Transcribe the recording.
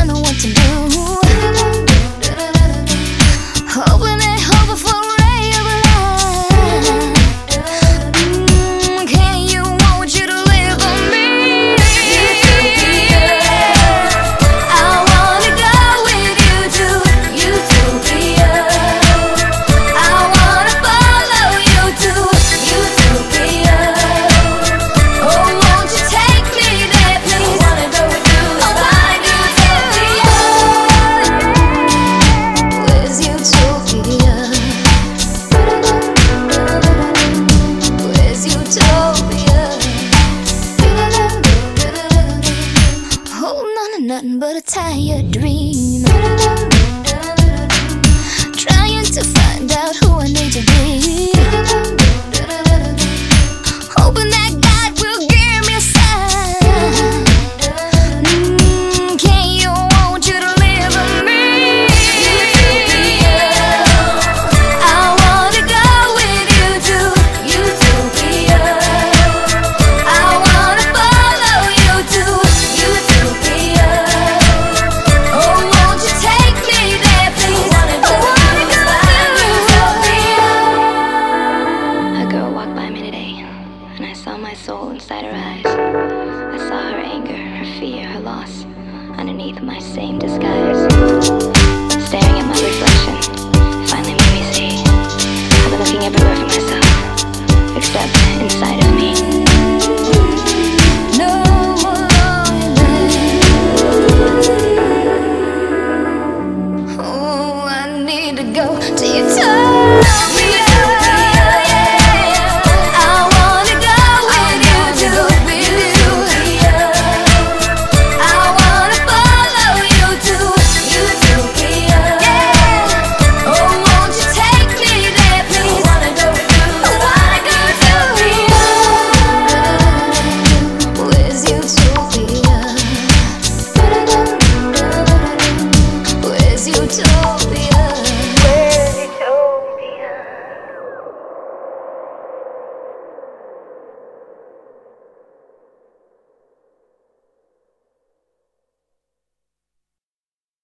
I know what to do. Hoping and hoping for a ray of light. Can you, want you to live on me? I wanna go with you to Utopia. I wanna follow you to Utopia. Oh, won't you take me there, please? I wanna go with you to Utopia. Where's Utopia? Where's Utopia? Holding on to nothing but a tired dream. Trying to find out who I need to be. Hoping that God will give me a sign. Can you, want you to live on me? I wanna go with you to Utopia. I wanna follow you to Utopia. Oh, won't you take me there, please? I wanna go to Utopia. A girl walked by me today, and I saw my soul inside her eyes. I saw her anger, her fear, her loss, underneath my same disguise. Staring at my